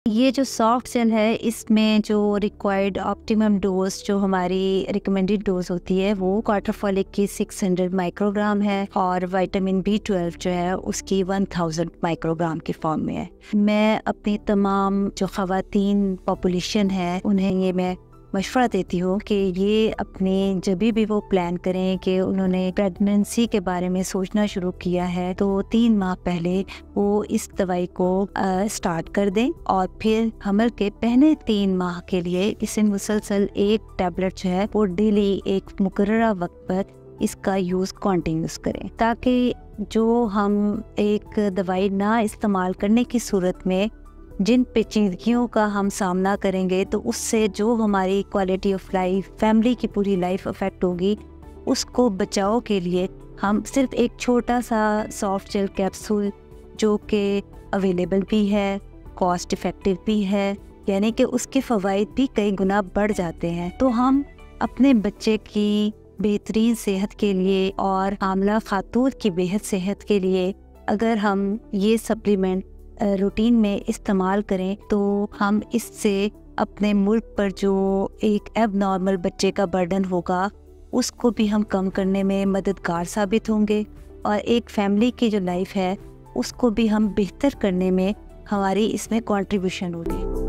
ये जो soft gel है इसमें जो रिक्वायर्ड ऑप्टिमम डोज जो हमारी रिकमेंडेड डोज होती है वो क्वार्टर फॉलिक की 600 माइक्रोग्राम है और विटामिन B12 जो है उसकी 1000 माइक्रोग्राम की फॉर्म में है। मैं अपनी तमाम जो ख़वातीन पॉपुलेशन है उन्हें ये मैं मशवरा देती हूँ कि ये अपने जब भी वो प्लान करें कि उन्होंने प्रेगनेंसी के बारे में सोचना शुरू किया है तो 3 माह पहले वो इस दवाई को स्टार्ट कर दें और फिर हमल के पहले 3 माह के लिए इसे मुसलसल एक टैबलेट जो है वो डेली एक मुकर्ररा वक्त पर इसका यूज़ कॉन्टिन्यूस करें, ताकि जो हम एक दवाई ना इस्तेमाल करने की सूरत में जिन पेचीदगियों का हम सामना करेंगे तो उससे जो हमारी क्वालिटी ऑफ लाइफ, फैमिली की पूरी लाइफ अफेक्ट होगी, उसको बचाव के लिए हम सिर्फ एक छोटा सा सॉफ्ट जेल कैप्सूल जो कि अवेलेबल भी है, कॉस्ट इफ़ेक्टिव भी है, यानी कि उसके फ़वाइद भी कई गुना बढ़ जाते हैं। तो हम अपने बच्चे की बेहतरीन सेहत के लिए और हामला खातून की बेहद सेहत के लिए अगर हम ये सप्लीमेंट रूटीन में इस्तेमाल करें तो हम इससे अपने मुल्क पर जो एक एबनॉर्मल बच्चे का बर्डन होगा उसको भी हम कम करने में मददगार साबित होंगे और एक फैमिली की जो लाइफ है उसको भी हम बेहतर करने में हमारी इसमें कंट्रीब्यूशन होगी।